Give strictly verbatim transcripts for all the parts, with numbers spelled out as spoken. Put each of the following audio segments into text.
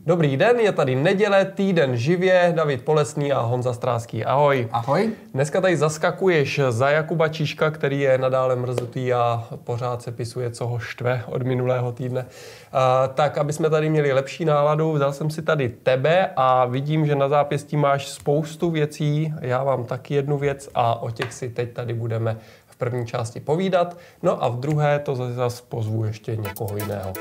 Dobrý den, je tady neděle, týden živě, David Polesný a Honza Stráský. Ahoj. Ahoj. Dneska tady zaskakuješ za Jakuba Číška, který je nadále mrzutý a pořád se pisuje, co ho štve od minulého týdne. Uh, tak, aby jsme tady měli lepší náladu, vzal jsem si tady tebe a vidím, že na zápěstí máš spoustu věcí. Já mám taky jednu věc a o těch si teď tady budeme v první části povídat. No a v druhé to zase pozvu ještě někoho jiného.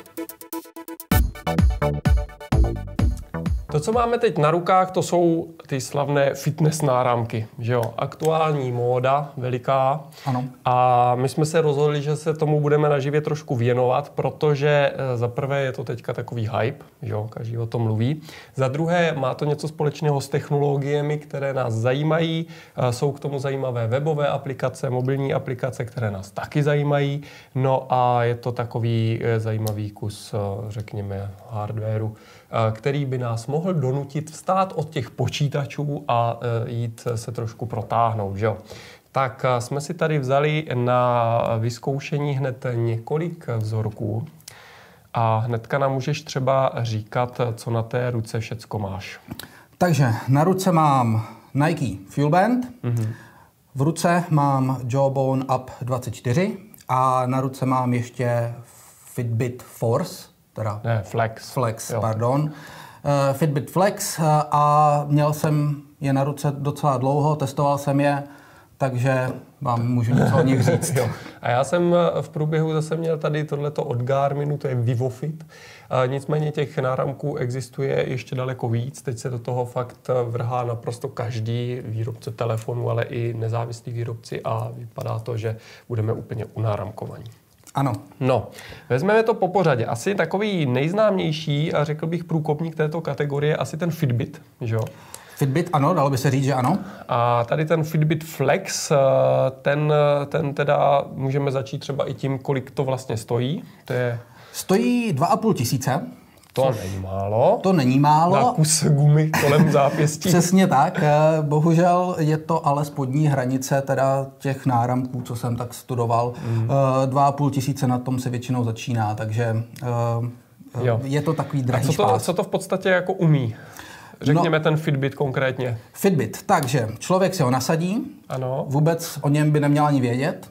To, co máme teď na rukách, to jsou ty slavné fitness náramky, že jo? Aktuální móda, veliká. Ano. A my jsme se rozhodli, že se tomu budeme naživě trošku věnovat, protože za prvé je to teďka takový hype, že jo? Každý o tom mluví. Za druhé má to něco společného s technologiemi, které nás zajímají. Jsou k tomu zajímavé webové aplikace, mobilní aplikace, které nás taky zajímají. No a je to takový zajímavý kus, řekněme, hardwareu, který by nás mohl donutit vstát od těch počítačů a jít se trošku protáhnout, že jo? Tak jsme si tady vzali na vyzkoušení hned několik vzorků a hnedka nám můžeš třeba říkat, co na té ruce všecko máš. Takže na ruce mám Nike Fuelband, mm-hmm. v ruce mám Jawbone Up dvacet čtyři a na ruce mám ještě Fitbit Force, teda ne, Flex. Flex, jo. pardon. Uh, Fitbit Flex uh, a měl jsem je na ruce docela dlouho, testoval jsem je, takže vám můžu něco o nich říct. Jo. A já jsem v průběhu zase měl tady tohleto od Garminu, to je VivoFit. A nicméně těch náramků existuje ještě daleko víc. Teď se do toho fakt vrhá naprosto každý výrobce telefonu, ale i nezávislí výrobci a vypadá to, že budeme úplně unáramkovaní. Ano. No, vezmeme to po pořadě. Asi takový nejznámější a řekl bych průkopník této kategorie asi ten Fitbit, že jo? Fitbit, ano, dalo by se říct, že ano. A tady ten Fitbit Flex, ten, ten teda můžeme začít třeba i tím, kolik to vlastně stojí. To je... Stojí dva a půl tisíce. To není málo. To není málo. Na kus gumy kolem zápěstí. Přesně tak. Bohužel je to ale spodní hranice teda těch náramků, co jsem tak studoval. Mm. Dva a půl tisíce na tom se většinou začíná, takže jo. Je to takový drahý a co to, špás. co to v podstatě jako umí? Řekněme no, ten Fitbit konkrétně. Fitbit, takže člověk si ho nasadí, ano. Vůbec o něm by neměl ani vědět.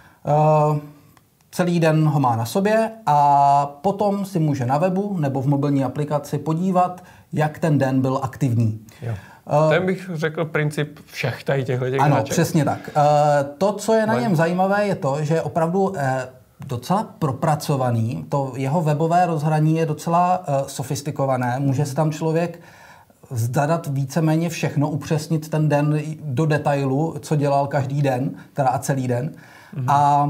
Uh, celý den ho má na sobě a potom si může na webu nebo v mobilní aplikaci podívat, jak ten den byl aktivní. Jo. Ten bych řekl princip všech tady těchto těch Ano, hráček. přesně tak. Uh, to, co je na něm zajímavé, je to, že je opravdu uh, docela propracovaný. To jeho webové rozhraní je docela uh, sofistikované. Může se tam člověk zadat víceméně všechno, upřesnit ten den do detailu, co dělal každý den, teda a celý den. Mm-hmm. A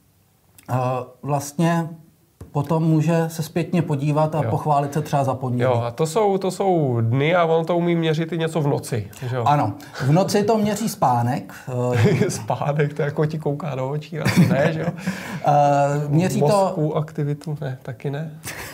uh, vlastně potom může se zpětně podívat a jo. pochválit se třeba za pondělí. Jo, a to jsou, to jsou dny a on to umí měřit i něco v noci. Že jo? Ano, v noci to měří spánek. Spánek, to jako ti kouká do očí, asi ne, že jo? Uh, měří Mozku, to... aktivitu, ne, taky ne.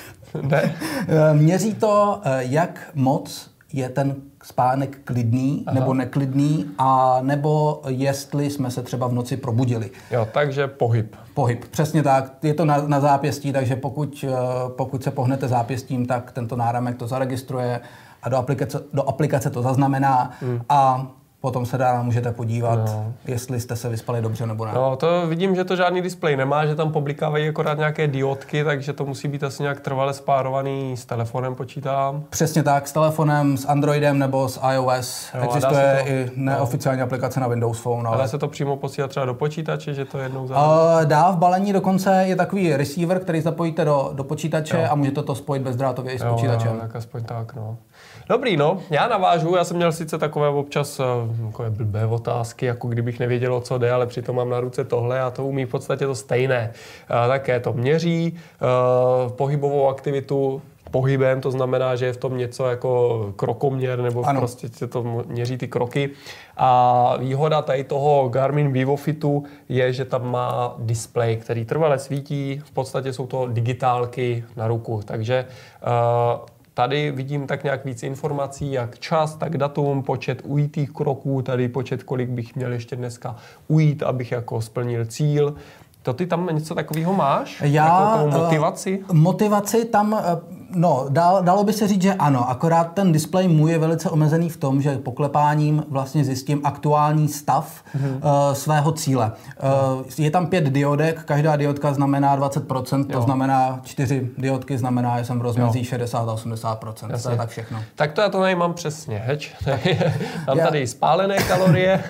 ne. Měří to, jak moc je ten spánek klidný Aha. nebo neklidný, a nebo jestli jsme se třeba v noci probudili. Jo, takže pohyb. Pohyb, přesně tak. Je to na, na zápěstí, takže pokud, pokud se pohnete zápěstím, tak tento náramek to zaregistruje a do aplikace, do aplikace to zaznamená hmm. a potom se ráno můžete podívat, no. jestli jste se vyspali dobře nebo ne. No, to vidím, že to žádný displej nemá, že tam publikávají akorát nějaké diodky, takže to musí být asi nějak trvale spárovaný s telefonem, počítám. Přesně tak, s telefonem, s Androidem nebo s iOS. Jo, existuje to, i neoficiální no. aplikace na Windows Phone. Ale... ale se to přímo posílá třeba do počítače, že to jednou za... Uh, dá v balení dokonce je takový receiver, který zapojíte do, do počítače jo. a můžete to spojit bezdrátově i s jo, počítačem. Jo, tak aspoň tak, no. Dobrý, no, já navážu, já jsem měl sice takové občas takové blbé otázky, jako kdybych nevěděl, o co jde, ale přitom mám na ruce tohle a to umí v podstatě to stejné. Také to měří pohybovou aktivitu pohybem, to znamená, že je v tom něco jako krokoměr, nebo ano. prostě se to měří ty kroky. A výhoda tady toho Garmin VivoFitu je, že tam má displej, který trvale svítí, v podstatě jsou to digitálky na ruku, takže uh, tady vidím tak nějak víc informací, jak čas, tak datum, počet ujítých kroků, tady počet, kolik bych měl ještě dneska ujít, abych jako splnil cíl. To ty tam něco takového máš? Já, jako motivaci? Uh, motivaci tam uh, No, dal, dalo by se říct, že ano, akorát ten displej můj je velice omezený v tom, že poklepáním vlastně zjistím aktuální stav mm-hmm. uh, svého cíle. Uh, je tam pět diodek, každá diodka znamená dvacet procent, to jo. znamená čtyři diodky znamená, že jsem v rozmezí šedesát až osmdesát procent. To je tak všechno. Tak to já to tady mám přesně, heč. Mám já... tady spálené kalorie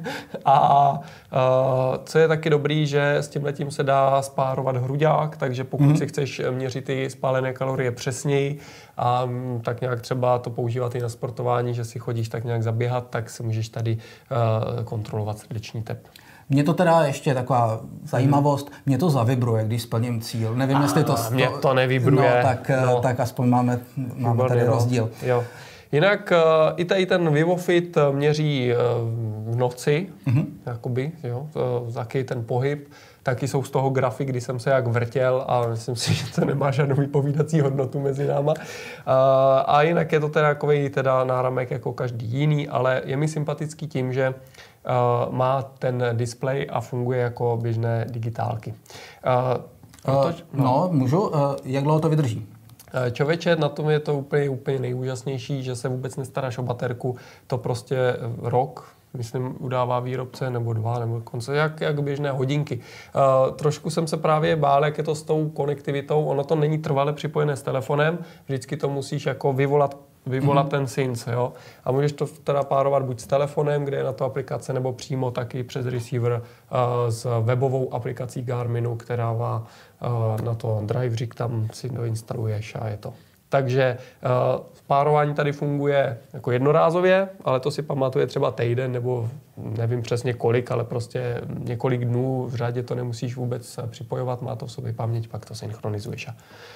a uh, co je taky dobrý, že s tímhletím se dá spárovat hruďák, takže pokud mm-hmm. si chceš měřit ty spálené kalorie přesněji a m, tak nějak třeba to používat i na sportování, že si chodíš tak nějak zaběhat, tak si můžeš tady uh, kontrolovat srdeční tep. Mně to teda ještě taková zajímavost, hmm. mě to zavibruje, když splním cíl. Nevím, a, jestli to... Mě to nevibruje. No, tak, no. tak aspoň máme, máme tady jo. rozdíl. Jo. Jinak uh, i tady ten Vivofit měří uh, v noci, mm-hmm. jakoby, jo, uh, taky ten pohyb. Taky jsou z toho grafy, kdy jsem se jak vrtěl a myslím si, že to nemá žádnou vypovídací hodnotu mezi náma. Uh, a jinak je to teda takový teda náramek jako každý jiný, ale je mi sympatický tím, že uh, má ten displej a funguje jako běžné digitálky. Uh, proto, uh, no. no, můžu. Uh, jak dlouho to vydrží? Člověče, na tom je to úplně, úplně nejúžasnější, že se vůbec nestaráš o baterku. To prostě rok, myslím, udává výrobce, nebo dva, nebo konce, jak, jak běžné hodinky. Uh, trošku jsem se právě bál, jak je to s tou konektivitou. Ono to není trvale připojené s telefonem, vždycky to musíš jako vyvolat vyvolat mm-hmm. ten sync, jo. A můžeš to teda párovat buď s telefonem, kde je na to aplikace, nebo přímo taky přes receiver uh, s webovou aplikací Garminu, která má uh, na to driveřík, tam si doinstaluješ a je to. Takže uh, párování tady funguje jako jednorázově, ale to si pamatuje třeba týden nebo nevím přesně kolik, ale prostě několik dnů v řadě to nemusíš vůbec připojovat, má to v sobě paměť, pak to synchronizuješ a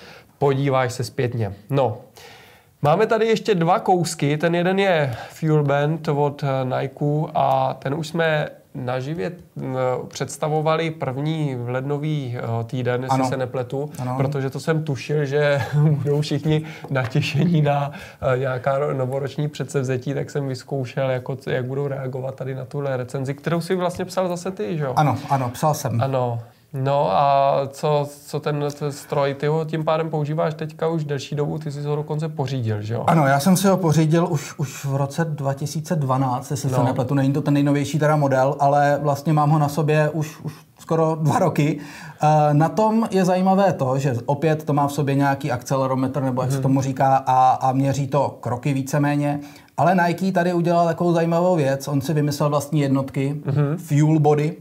podíváš se zpětně. No, máme tady ještě dva kousky, ten jeden je Fuel Band od Nike a ten už jsme naživě představovali první v lednový týden, jestli ano. se nepletu, ano. protože to jsem tušil, že budou všichni natěšení na nějaká novoroční předsevzetí, tak jsem vyzkoušel, jako, jak budou reagovat tady na tuhle recenzi, kterou si vlastně psal zase ty, že jo? Ano, ano, psal jsem. Ano. No a co, co ten, ten stroj, ty ho tím pádem používáš teďka už delší dobu, ty jsi ho dokonce pořídil, že jo? Ano, já jsem si ho pořídil už, už v roce dva tisíce dvanáct, jestli no. se nepletu, není to ten nejnovější teda model, ale vlastně mám ho na sobě už, už skoro dva roky. Na tom je zajímavé to, že opět to má v sobě nějaký akcelerometr, nebo jak hmm. se tomu říká, a, a měří to kroky víceméně. Ale Nike tady udělal takovou zajímavou věc, on si vymyslel vlastní jednotky, mm-hmm. fuel body,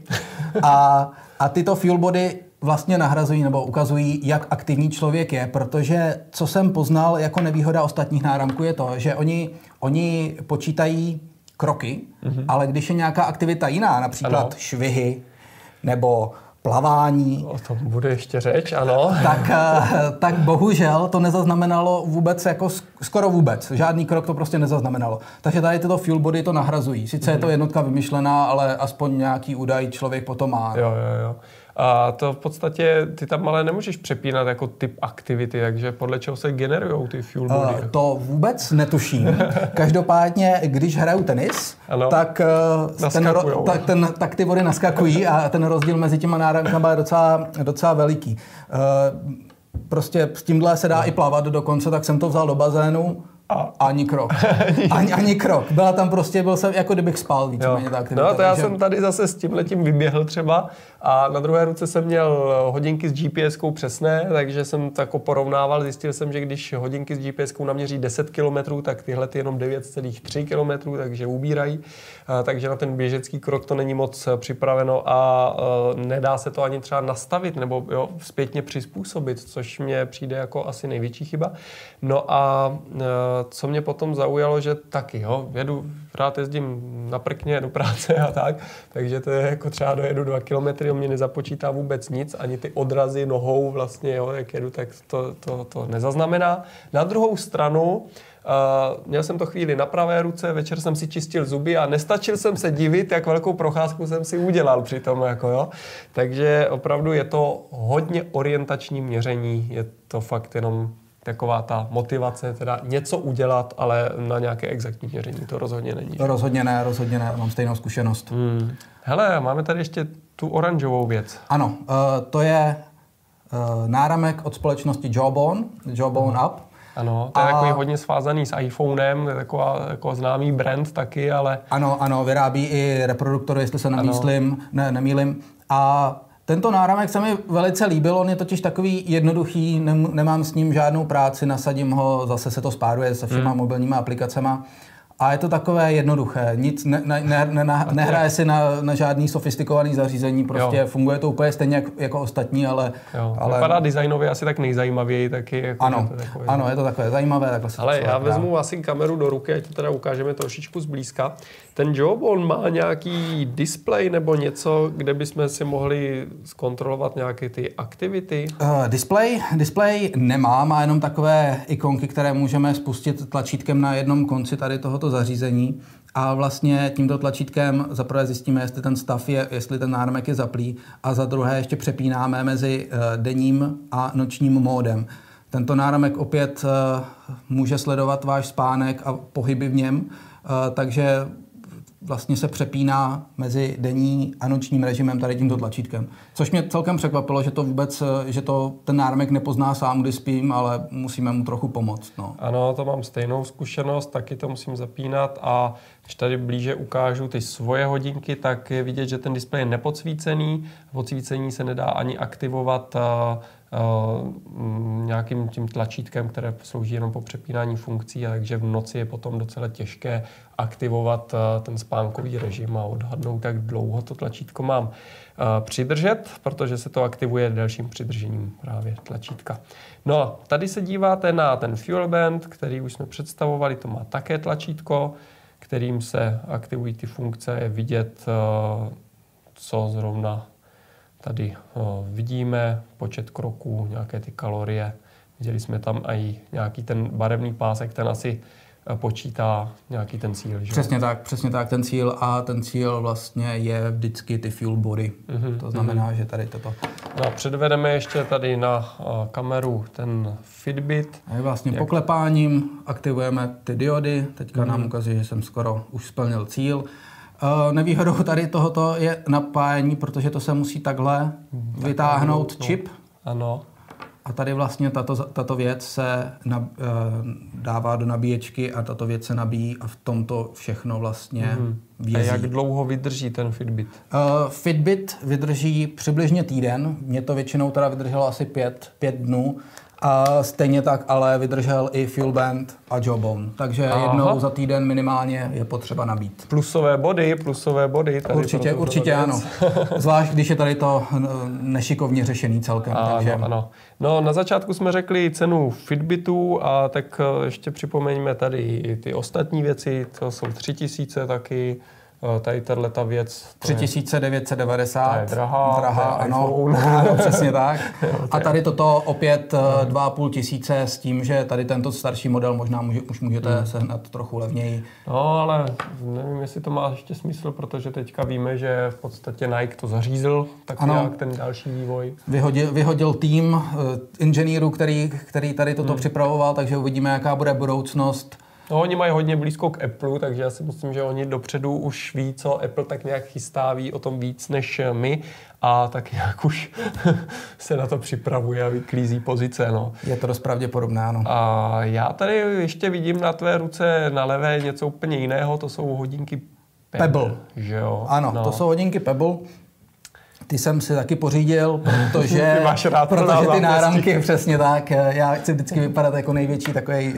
a, a tyto fuel body vlastně nahrazují nebo ukazují, jak aktivní člověk je, protože co jsem poznal jako nevýhoda ostatních náramků je to, že oni, oni počítají kroky, mm-hmm. ale když je nějaká aktivita jiná, například ano. švihy nebo plavání. O tom bude ještě řeč, ano. Tak, tak bohužel to nezaznamenalo vůbec, jako skoro vůbec. Žádný krok to prostě nezaznamenalo. Takže tady tyto fuel body to nahrazují. Sice mm-hmm. je to jednotka vymyšlená, ale aspoň nějaký údaj člověk potom má. Jo, jo, jo. A to v podstatě, ty tam ale nemůžeš přepínat jako typ aktivity, takže podle čeho se generujou ty fuel body? Uh, to vůbec netuším. Každopádně, když hraju tenis, tak, ten, tak, ten, tak ty vody naskakují a ten rozdíl mezi těma náramkama je docela, docela veliký. Uh, prostě s tímhle se dá no. i plavat dokonce, tak jsem to vzal do bazénu. A ani krok. Ani, ani krok. Byla tam prostě, byl jsem, jako kdybych spal víceméně ta aktivita. No to já takže... jsem tady zase s tímhletím vyběhl třeba a na druhé ruce jsem měl hodinky s G P S kou přesné, takže jsem to jako porovnával, zjistil jsem, že když hodinky s G P S kou naměří deset kilometrů, tak tyhle ty jenom devět celá tři kilometrů, takže ubírají. A, takže na ten běžecký krok to není moc připraveno a, a nedá se to ani třeba nastavit nebo jo, zpětně přizpůsobit, což mě přijde jako asi největší chyba. No a, a co mě potom zaujalo, že taky, jo, jedu, rád jezdím na prkně do práce a tak, takže to je jako třeba dojedu dva kilometry, on mě nezapočítá vůbec nic, ani ty odrazy nohou vlastně, jo, jak jedu, tak to, to, to nezaznamená. Na druhou stranu, Uh, měl jsem to chvíli na pravé ruce, večer jsem si čistil zuby a nestačil jsem se divit, jak velkou procházku jsem si udělal při tom, jako jo. Takže opravdu je to hodně orientační měření, je to fakt jenom taková ta motivace, teda něco udělat, ale na nějaké exaktní měření to rozhodně není. To rozhodně ne, rozhodně ne, mám stejnou zkušenost. Hmm. Hele, máme tady ještě tu oranžovou věc. Ano, uh, to je uh, náramek od společnosti Jawbone, Jawbone hmm. App. Ano, to je a... takový hodně svázaný s iPhonem, to je taková, jako známý brand taky, ale... Ano, ano, vyrábí i reproduktory, jestli se nemýslím, ne, nemýlim. A tento náramek se mi velice líbil, on je totiž takový jednoduchý, nemám s ním žádnou práci, nasadím ho, zase se to spáruje se všema hmm. mobilníma aplikacema. A je to takové jednoduché, nic ne, ne, ne, ne, nehraje si na, na žádný sofistikovaný zařízení, prostě jo. funguje to úplně stejně jak, jako ostatní, ale... Jo. ale... Vypadá designově asi tak nejzajímavěji taky. Jako ano, je to takové, ano, je to takové zajímavé. Takhle ale já právě. vezmu asi kameru do ruky, ať to teda ukážeme trošičku zblízka. Ten Jawbone má nějaký displej nebo něco, kde bychom si mohli zkontrolovat nějaké ty aktivity? Uh, display, display nemá, má jenom takové ikonky, které můžeme spustit tlačítkem na jednom konci tady tohoto zařízení. A vlastně tímto tlačítkem za prvé zjistíme, jestli ten stav je, jestli ten náramek je zaplý, a za druhé ještě přepínáme mezi uh, denním a nočním módem. Tento náramek opět uh, může sledovat váš spánek a pohyby v něm, uh, takže vlastně se přepíná mezi denní a nočním režimem tady tímto tlačítkem. Což mě celkem překvapilo, že to vůbec, že to ten náramek nepozná sám, kdy spím, ale musíme mu trochu pomoct. No. Ano, to mám stejnou zkušenost, taky to musím zapínat, a když tady blíže ukážu ty svoje hodinky, tak je vidět, že ten displej je nepodsvícený. Podsvícení se nedá ani aktivovat Uh, nějakým tím tlačítkem, které slouží jenom po přepínání funkcí, a takže v noci je potom docela těžké aktivovat uh, ten spánkový režim a odhadnout, jak dlouho to tlačítko mám uh, přidržet, protože se to aktivuje dalším přidržením právě tlačítka. No a tady se díváte na ten Fuel Band, který už jsme představovali, to má také tlačítko, kterým se aktivují ty funkce, je vidět, uh, co zrovna tady o, vidíme, počet kroků, nějaké ty kalorie. Viděli jsme tam i nějaký ten barevný pásek, ten asi počítá nějaký ten cíl. Že? Přesně tak, přesně tak, ten cíl, a ten cíl vlastně je vždycky ty fuel body. Mm-hmm, to znamená, mm-hmm. že tady toto. No a předvedeme ještě tady na a, kameru ten Fitbit. A vlastně jak... poklepáním aktivujeme ty diody. Teďka mm-hmm. nám ukazuje, že jsem skoro už splnil cíl. Uh, nevýhodou tady tohoto je napájení, protože to se musí takhle tak vytáhnout no. čip. Ano. A tady vlastně tato, tato věc se na, uh, dává do nabíječky a tato věc se nabíjí a v tomto všechno vlastně mm-hmm. vězí. A jak dlouho vydrží ten Fitbit? Uh, Fitbit vydrží přibližně týden. Mě to většinou teda vydrželo asi pět, pět dnů. A stejně tak ale vydržel i Fuel Band a Jawbone. Takže Aha. jednou za týden minimálně je potřeba nabít. Plusové body, plusové body. Tady určitě, určitě ano. Zvlášť, když je tady to nešikovně řešený celkem. Ano, takže... ano. No, na začátku jsme řekli cenu Fitbitu, a tak ještě připomeňme tady ty ostatní věci. To jsou tři tisíce taky. Tady tato věc... tři tisíce devět set devadesát. To je drahá, drahá to je ano, ano, přesně tak. A tady toto opět dva a půl tisíce s tím, že tady tento starší model možná může, už můžete hmm. sehnat trochu levněji. No, ale nevím, jestli to má ještě smysl, protože teďka víme, že v podstatě Nike to zařízl, tak ano. nějak ten další vývoj. Vyhodil, vyhodil tým uh, inženýrů, který, který tady toto hmm. připravoval, takže uvidíme, jaká bude budoucnost. No, oni mají hodně blízko k Apple, takže já si myslím, že oni dopředu už ví, co Apple tak nějak chystá, ví o tom víc než my, a tak nějak už se na to připravuje a vyklízí pozice. No. Je to dost pravděpodobné, ano. A já tady ještě vidím na tvé ruce na levé něco úplně jiného, to jsou hodinky Pebble. Pebble. Že jo? Ano, no. to jsou hodinky Pebble. Ty jsem si taky pořídil, protože, ty máš rád protože ty náramky, přesně tak, já chci vždycky vypadat jako největší takovej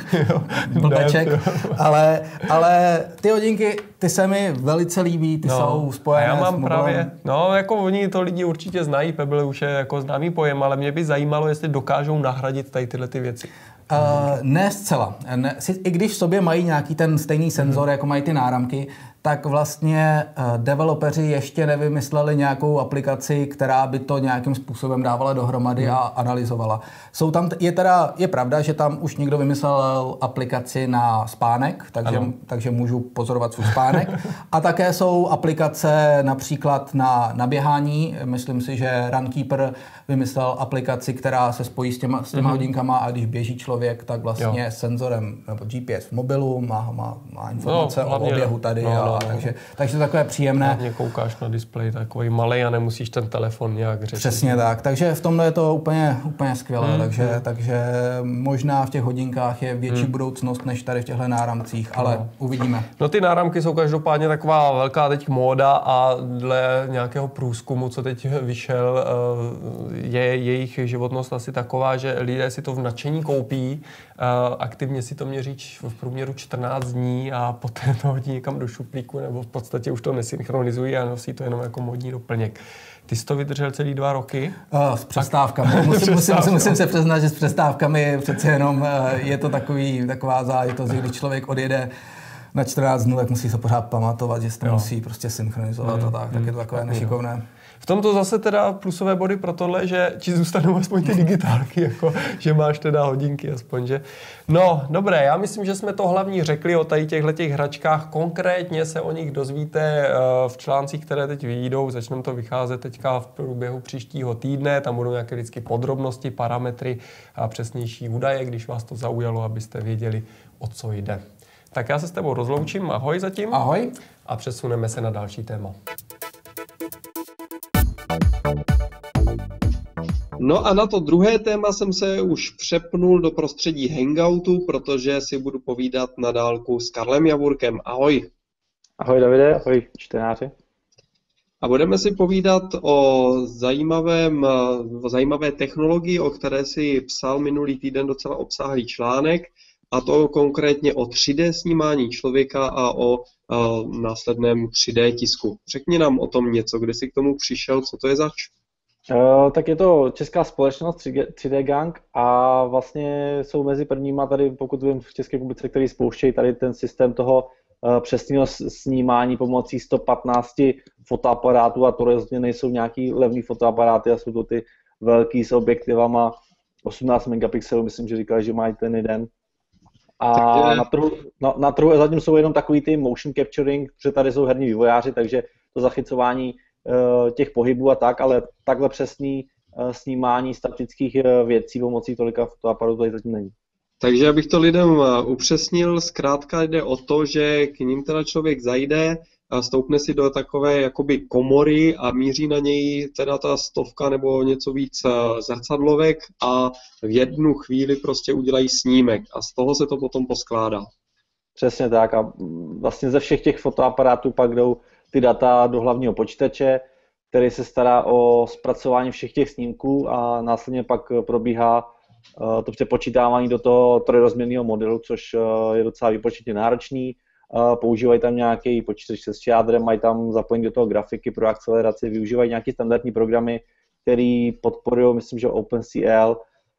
blbeček, ale, ale ty hodinky, ty se mi velice líbí, ty no, jsou spojené já mám s mobilem. právě, no jako oni to lidi určitě znají, Pebble už je jako známý pojem, ale mě by zajímalo, jestli dokážou nahradit tady tyhle ty věci. Uh, ne zcela. Ne, I když v sobě mají nějaký ten stejný senzor, hmm. jako mají ty náramky, tak vlastně uh, developeři ještě nevymysleli nějakou aplikaci, která by to nějakým způsobem dávala dohromady hmm. a analyzovala. Jsou tam, je teda, je pravda, že tam už někdo vymyslel aplikaci na spánek, takže, takže můžu pozorovat svůj spánek. A také jsou aplikace například na naběhání. Myslím si, že Runkeeper vymyslel aplikaci, která se spojí s těma, s těma hmm. hodinkama, a když běží člověk, tak vlastně jo. senzorem nebo G P S v mobilu má, má, má informace no, o oběhu tady no, no. dělá. no. Takže, takže to takové příjemné. Hlavně koukáš na displej takový malej a nemusíš ten telefon nějak řešit. Přesně tak. Takže v tomhle je to úplně, úplně skvělé. Hmm. Takže, hmm. takže možná v těch hodinkách je větší hmm. budoucnost než tady v těchto náramcích, ale no. uvidíme. No ty náramky jsou každopádně taková velká teď móda a dle nějakého průzkumu, co teď vyšel, je jejich životnost asi taková, že lidé si to v nadšení koupí, aktivně si to měří v průměru čtrnáct dní a poté to hodí někam do šuplíku nebo v podstatě už to nesynchronizují a nosí to jenom jako módní doplněk. Ty jsi to vydržel celý dva roky? Uh, s přestávkami. Musím, musím, musím, musím se přiznat, že s přestávkami přece jenom uh, je to takový, taková záležitost, že když člověk odjede na čtrnáct dnů, tak musí se pořád pamatovat, že se to jo. musí prostě synchronizovat mm, a tak, mm, tak je to takové mm, nešikovné. V tomto zase teda plusové body pro tohle, že ti zůstanou aspoň ty digitálky, jako, že máš teda hodinky aspoň, že? No, dobré, já myslím, že jsme to hlavní řekli o tady těchto hračkách. Konkrétně se o nich dozvíte v článcích, které teď vyjdou. Začneme to vycházet teďka v průběhu příštího týdne. Tam budou nějaké vždycky podrobnosti, parametry a přesnější údaje, když vás to zaujalo, abyste věděli, o co jde. Tak já se s tebou rozloučím. Ahoj zatím. Ahoj. A přesuneme se na další téma. No a na to druhé téma jsem se už přepnul do prostředí Hangoutu, protože si budu povídat na dálku s Karlem Javorkem. Ahoj. Ahoj Davide, ahoj čtenáři. A budeme si povídat o, zajímavém, o zajímavé technologii, o které si psal minulý týden docela obsáhlý článek, a to konkrétně o tři dé snímání člověka a o a, následném tři dé tisku. Řekni nám o tom něco, kde jsi k tomu přišel, co to je zač? Uh, tak je to česká společnost tři dé Gang a vlastně jsou mezi prvníma tady, pokud vím, v České republice, který spouštějí tady ten systém toho uh, přesného snímání pomocí sto patnáct fotoaparátů, a to rozhodně nejsou nějaký levný fotoaparáty a jsou to ty velký s objektivama osmnáct megapixelů, myslím, že říkali, že mají ten jeden. A na trhu, na, na trhu zatím jsou jenom takový ty motion capturing, protože tady jsou herní vývojáři, takže to zachycování uh, těch pohybů a tak, ale takhle přesný uh, snímání statických uh, věcí pomocí tolika fotoaparátů tady zatím není. Takže abych to lidem upřesnil, zkrátka jde o to, že k ním teda člověk zajde, a stoupne si do takové jakoby komory a míří na něj teda ta stovka nebo něco víc zrcadlovek a v jednu chvíli prostě udělají snímek a z toho se to potom poskládá. Přesně tak a vlastně ze všech těch fotoaparátů pak jdou ty data do hlavního počítače, který se stará o zpracování všech těch snímků a následně pak probíhá to přepočítávání do toho trojrozměrného modelu, což je docela výpočetně náročný. Používají tam nějaký počítač s jádrem, mají tam zapojení do toho grafiky pro akceleraci, využívají nějaké standardní programy, které podporují, myslím, že OpenCL,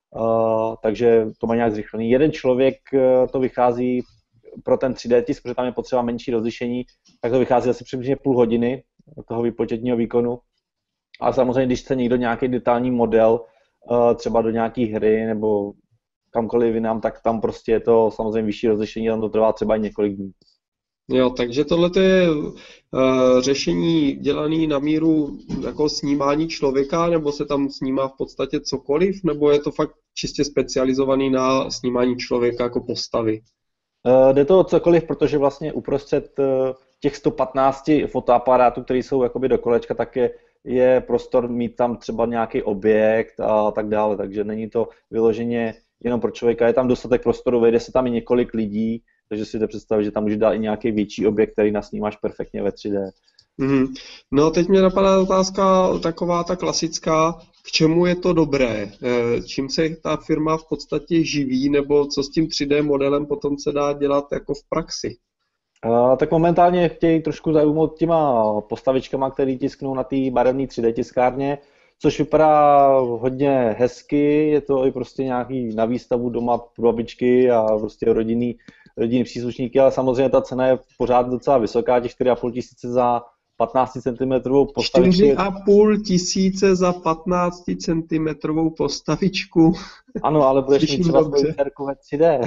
takže to má nějak zrychlený. Jeden člověk to vychází pro ten tři dé tisk, protože tam je potřeba menší rozlišení, tak to vychází asi přibližně půl hodiny toho výpočetního výkonu. A samozřejmě, když chce někdo nějaký detailní model, třeba do nějaké hry nebo kamkoliv jinam, tak tam prostě je to samozřejmě vyšší rozlišení, tam to trvá třeba i několik dní. Jo, takže tohle je uh, řešení dělané na míru jako snímání člověka, nebo se tam snímá v podstatě cokoliv, nebo je to fakt čistě specializovaný na snímání člověka jako postavy? Uh, jde to o cokoliv, protože vlastně uprostřed uh, těch sto patnáct fotoaparátů, které jsou jakoby do kolečka, tak je, je prostor mít tam třeba nějaký objekt a tak dále, takže není to vyloženě jenom pro člověka, je tam dostatek prostoru, vejde se tam i několik lidí, takže si to představit, že tam může dát i nějaký větší objekt, který nasnímáš perfektně ve tři dé. Mm-hmm. No teď mě napadá otázka taková ta klasická, k čemu je to dobré? Čím se ta firma v podstatě živí, nebo co s tím tři dé modelem potom se dá dělat jako v praxi? Uh, tak momentálně chtějí trošku zaujmout těma postavičkama, které tisknou na té barevné tři dé tiskárně, což vypadá hodně hezky, je to i prostě nějaký na výstavu doma pro babičky a prostě rodinný, rodinný příslušníky, ale samozřejmě ta cena je pořád docela vysoká, těch čtyři a půl tisíce za patnáct centimetrů postavičku. čtyři a půl tisíce za patnáct centimetrů postavičku. Ano, ale budeš mít třeba svoji dcerku ve tři dé.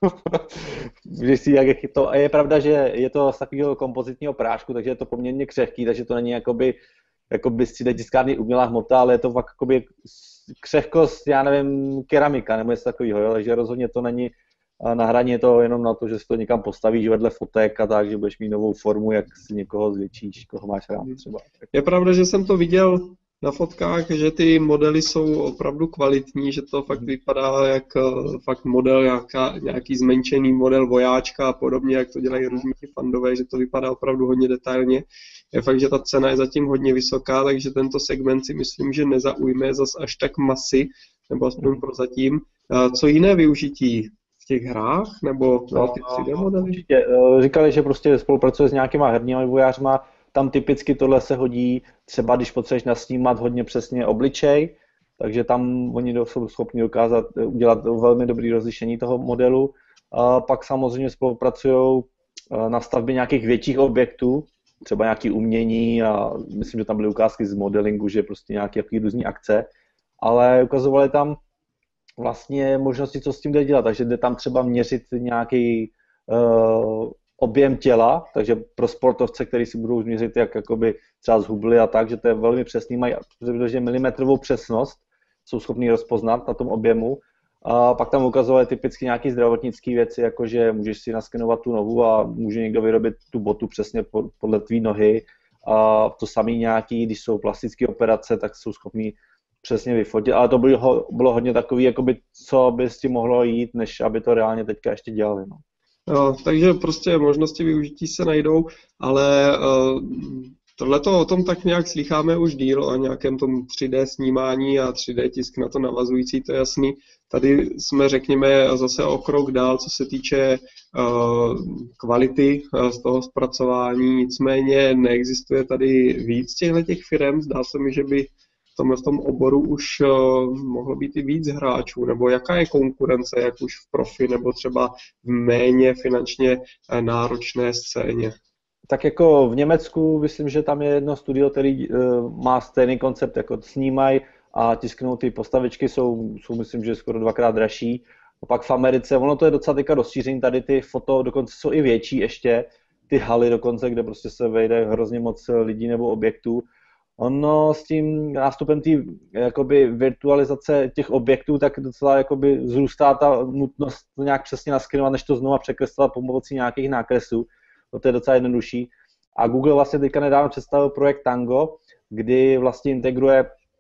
Když si, jak je, to, a je pravda, že je to z takového kompozitního prášku, takže je to poměrně křehký, takže to není jakoby jakoby z tři dé tiskárny umělá hmota, ale je to fakt jakoby křehkost, já nevím, keramika nebo něco takového, takže rozhodně to není A na hraní je to jenom na to, že si to někam postavíš vedle fotek a tak, že budeš mít novou formu, jak si někoho zvětšíš, koho máš rád třeba. Je pravda, že jsem to viděl na fotkách, že ty modely jsou opravdu kvalitní, že to fakt vypadá jak fakt model, nějaká, nějaký zmenšený model vojáčka a podobně, jak to dělají různí ti fandové, že to vypadá opravdu hodně detailně. Je fakt, že ta cena je zatím hodně vysoká, takže tento segment si myslím, že nezaujme zas až tak masy, nebo aspoň prozatím. Co jiné využití v těch hrách, nebo no, ty tři dé modely? Určitě. Říkali, že prostě spolupracuje s nějakýma herníma vývojářma. Tam typicky tohle se hodí, třeba když potřebuješ nasnímat hodně přesně obličej, takže tam oni jsou schopni dokázat udělat velmi dobré rozlišení toho modelu. A pak samozřejmě spolupracují na stavbě nějakých větších objektů, třeba nějaké umění a myslím, že tam byly ukázky z modelingu, že prostě nějaké různé akce, ale ukazovali tam vlastně možnosti, co s tím jde dělat, takže jde tam třeba měřit nějaký uh, objem těla, takže pro sportovce, kteří si budou změřit jak jakoby třeba z hubly a tak, že to je velmi přesný, mají protože milimetrovou přesnost, jsou schopní rozpoznat na tom objemu. A pak tam ukazovali typicky nějaké zdravotnické věci, jakože můžeš si naskenovat tu nohu a může někdo vyrobit tu botu přesně podle tvý nohy. A to samé nějaký, když jsou plastické operace, tak jsou schopní přesně vyfotit, ale to bylo, bylo hodně takový, jakoby, co by s tím mohlo jít, než aby to reálně teďka ještě dělali. No. No, takže prostě možnosti využití se najdou, ale uh, tohleto o tom tak nějak slycháme už díl, o nějakém tom tři dé snímání a tři dé tisk na to navazující, to je jasný. Tady jsme, řekněme, zase o krok dál, co se týče uh, kvality uh, z toho zpracování, nicméně neexistuje tady víc těchto firem, zdá se mi, že by v tomhle tom oboru už uh, mohlo být i víc hráčů, nebo jaká je konkurence, jak už v profi, nebo třeba v méně finančně uh, náročné scéně? Tak jako v Německu myslím, že tam je jedno studio, který uh, má stejný koncept, jako snímají a tisknou ty postavičky, jsou, jsou myslím, že skoro dvakrát dražší. A pak v Americe, ono to je docela teďka rozšíření, tady ty foto dokonce jsou i větší ještě, ty haly dokonce, kde prostě se vejde hrozně moc lidí nebo objektů. Ono s tím nástupem té jakoby virtualizace těch objektů, tak docela jakoby zrůstá ta nutnost to nějak přesně naskenovat, než to znova překreslovat pomocí nějakých nákresů. To je docela jednodušší. A Google vlastně teďka nedávno představil projekt Tango, kdy vlastně integruje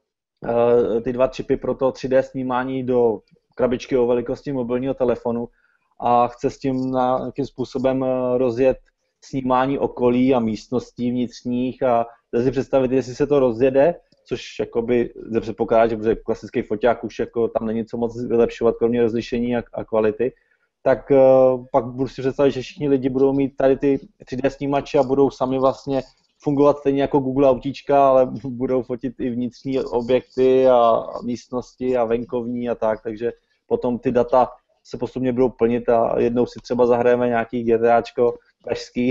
uh, ty dva čipy pro to tři dé snímání do krabičky o velikosti mobilního telefonu a chce s tím nějakým způsobem rozjet snímání okolí a místností vnitřních a jde si představit, jestli se to rozjede, což jakoby jde předpokládat, že protože klasický foťák už jako tam není co moc vylepšovat, kromě rozlišení a, a kvality, tak uh, pak budu si představit, že všichni lidi budou mít tady ty tři dé snímače a budou sami vlastně fungovat stejně jako Google autíčka, ale budou fotit i vnitřní objekty a místnosti a venkovní a tak, takže potom ty data se postupně budou plnit a jednou si třeba zahrajeme nějaký GTAčko pražský.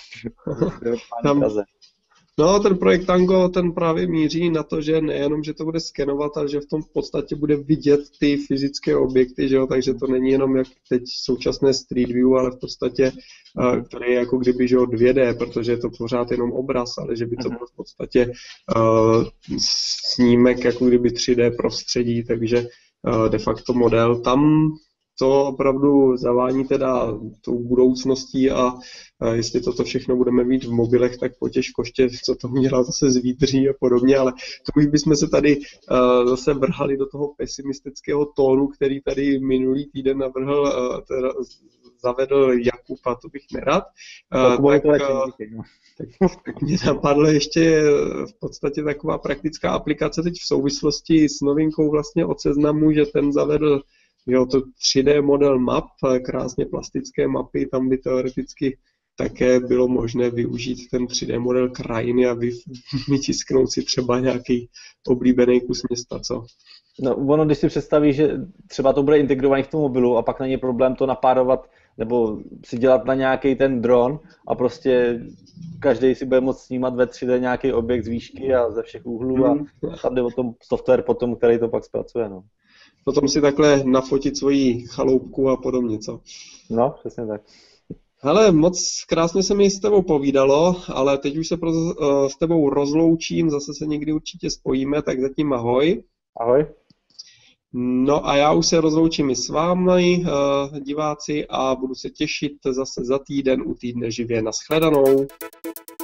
Tam, no, ten projekt Tango, ten právě míří na to, že nejenom, že to bude skenovat, ale že v tom v podstatě bude vidět ty fyzické objekty, že jo? Takže to není jenom jak teď současné Street View, ale v podstatě, který je jako kdyby, že jo, dvě dé, protože je to pořád jenom obraz, ale že by to byl v podstatě uh, snímek jako kdyby tři dé prostředí, takže uh, de facto model. Tam to opravdu zavání teda tou budoucností a, a jestli toto všechno budeme mít v mobilech, tak potěž koště, co to udělá zase z výdří a podobně, ale to už bychom se tady uh, zase vrhali do toho pesimistického tónu, který tady minulý týden navrhl, uh, teda zavedl Jakub, a to bych nerad. Uh, tak, uh, tak, tak mě napadlo ještě v podstatě taková praktická aplikace teď v souvislosti s novinkou vlastně od Seznamu, že ten zavedl jo, to tři dé model map, krásně plastické mapy, tam by teoreticky také bylo možné využít ten tři dé model krajiny a vytisknout si třeba nějaký oblíbený kus města, co? No, ono, když si představíš, že třeba to bude integrovaný v tom mobilu a pak není problém to napárovat nebo si dělat na nějaký ten dron a prostě každý si bude moct snímat ve tři dé nějaký objekt z výšky a ze všech úhlů a tam jde o tom software potom, který to pak zpracuje, no. Potom si takhle nafotit svoji chaloupku a podobně, co? No, přesně tak. Hele, moc krásně se mi s tebou povídalo, ale teď už se pro, uh, s tebou rozloučím, zase se někdy určitě spojíme, tak zatím ahoj. Ahoj. No a já už se rozloučím i s vámi, diváci, a budu se těšit zase za týden u Týdne živě. Nashledanou.